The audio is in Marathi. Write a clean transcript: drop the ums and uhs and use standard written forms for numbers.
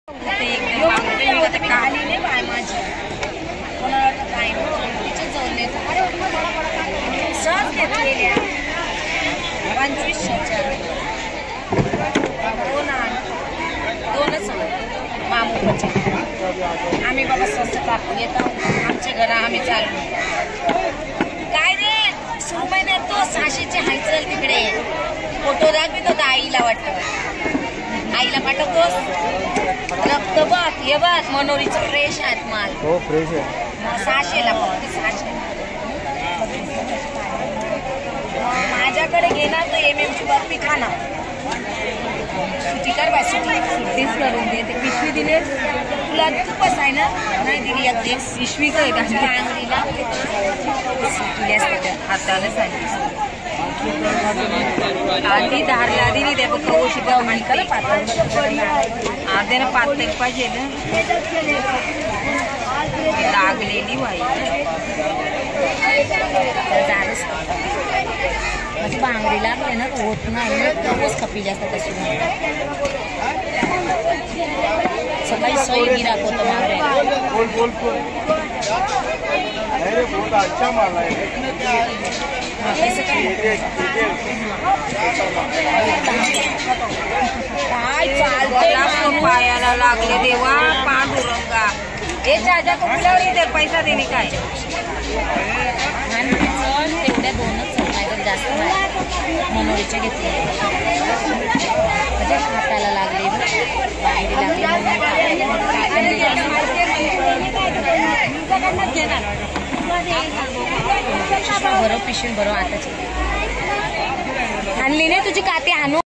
आम्ही बाबा स्वस्त टाकून येतो आमच्या घरा आम्ही चालू काय रे सुरबाई ना तो 600चे हायचल तिकडे फोटो दाखवितो तर आईला वाटतं आईला पाठवतोस रक्त बघ हे बघ मनोरीचं फ्रेश आहेत माल हो फ्रेश आहे 600ला फक्त 600 माझ्याकडे घेणार तर MM ची बर्फी खाना सुट्टी कर बाय सुट्टीच करून दे ते पिशवी दिले तुला खूपच आहे ना नाही दिली एक पिशवी काय अंगडीला हाताला सांगितलं आधी धारला दिली ते बघ शिकाव आणि करा पातळ आधे ना पातळ पाहिजे ना लागलेली वाई बांगडी लागले ना होत नाही तोच खपी जास्त कशी सकाळी सोय गिराक होतं काय चालतं पायाला लागले देवा पांडुरंगा हे चाचा कुठल्यावर येते पैसा देणे काय तेवढ्या दोनच जास्त मनोरीचे घेतले म्हणजे हाताला लागले बरं पिशवी बरं आताच आणली नाही तुझी काते आणू